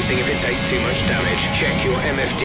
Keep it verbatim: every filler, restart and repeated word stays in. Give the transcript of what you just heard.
racing if it takes too much damage. Check your M F D.